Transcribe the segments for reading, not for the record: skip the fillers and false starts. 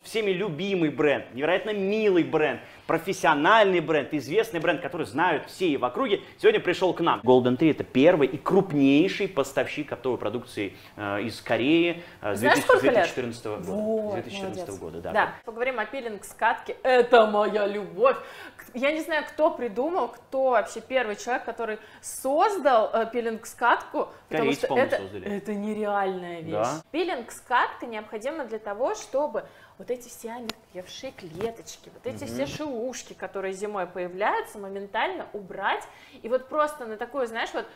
всеми любимый бренд, невероятно милый бренд, профессиональный бренд, известный бренд, который знают все и в округе, сегодня пришел к нам. Golden 3 это первый и крупнейший поставщик оптовой продукции из Кореи с 2014 года. Вот, 2014 года, да. Да. Поговорим о пилинг-скатке. Это моя любовь. Я не знаю, кто придумал, кто вообще первый человек, который создал пилинг-скатку, потому что это нереальная вещь. Да. Пилинг-скатка необходима для того, чтобы вот эти все омертвевшие клеточки, вот эти все шелушки, которые зимой появляются, моментально убрать. И вот просто на такую, знаешь, вот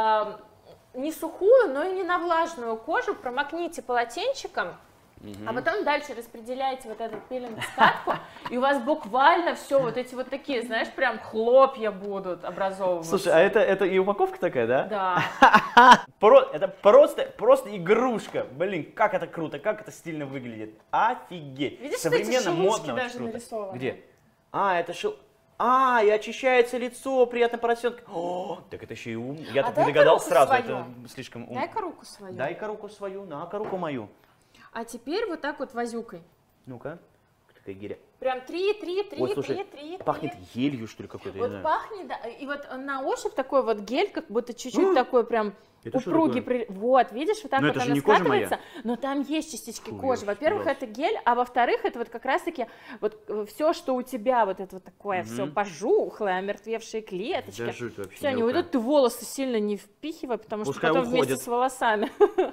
не сухую, но и не на влажную кожу промокните полотенчиком, а потом дальше распределяете вот эту пилинг-скатку, и у вас буквально все вот эти вот такие, знаешь, прям хлопья будут образовываться. Слушай, а это и упаковка такая, да? Да. Это просто игрушка. Блин, как это круто, как это стильно выглядит. Офигеть. Видишь, современно, модно, даже нарисованы. Где? Это и очищается лицо, приятно поросенка. О, так это еще и ум. Я так не догадался сразу, это слишком ум. Дай-ка руку свою. Дай-ка руку свою, на-ка руку мою. А теперь вот так вот возюкой. Ну-ка, какая гиря. Прям три. Пахнет елью, что ли, какой-то. Вот пахнет, да, и вот на ощупь такой вот гель, как будто чуть-чуть такой прям упругий. Вот, видишь, вот так вот она скатывается, но там есть частички кожи. Во-первых, это гель, а во-вторых, это вот как раз-таки вот все, что у тебя вот это вот такое все пожухлое, омертвевшие клеточки. Все, они уйдут, ты волосы сильно не впихивай, потому что потом вместе с волосами.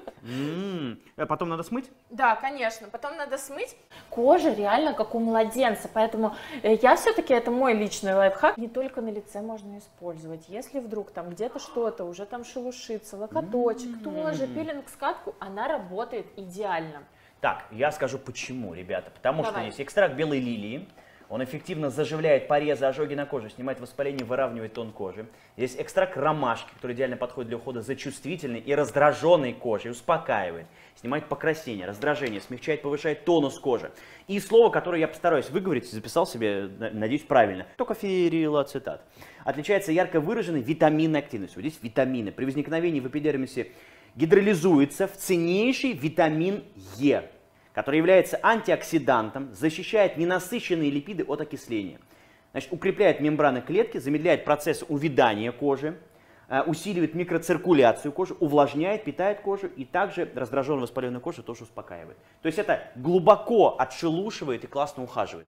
А потом надо смыть? Да, конечно, потом надо смыть. Кожа реально как у младенца, поэтому я все-таки, это мой личный лайфхак, не только на лице можно использовать. Если вдруг там где-то что-то уже там шелушится, локоточек, тоже пилинг-скатку, она работает идеально. Так, я скажу почему, ребята. Потому что есть экстракт белой лилии. Он эффективно заживляет порезы, ожоги на коже, снимает воспаление, выравнивает тон кожи. Есть экстракт ромашки, который идеально подходит для ухода за чувствительной и раздраженной кожей, успокаивает, снимает покраснение, раздражение, смягчает, повышает тонус кожи. И слово, которое я постараюсь выговорить, записал себе, надеюсь, правильно. Токоферилацетат. Отличается ярко выраженной витаминной активностью. Вот здесь витамины. При возникновении в эпидермисе гидролизуется в ценнейший витамин Е, который является антиоксидантом, защищает ненасыщенные липиды от окисления. Значит, укрепляет мембраны клетки, замедляет процесс увядания кожи, усиливает микроциркуляцию кожи, увлажняет, питает кожу и также раздраженную воспаленную кожу тоже успокаивает. То есть это глубоко отшелушивает и классно ухаживает.